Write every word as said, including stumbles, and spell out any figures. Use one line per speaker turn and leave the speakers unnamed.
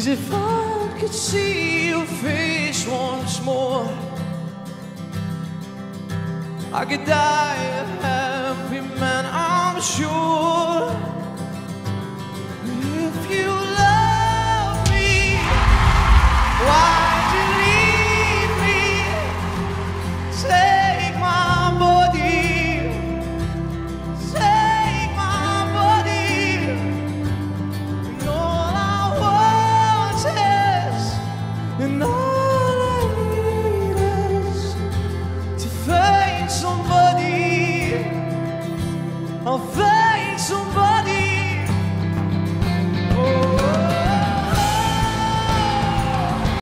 'Cause if I could see your face once more, I could die a happy man, I'm sure. If you love me, why'd you leave me? Take my body, take my body, and all I want is, and all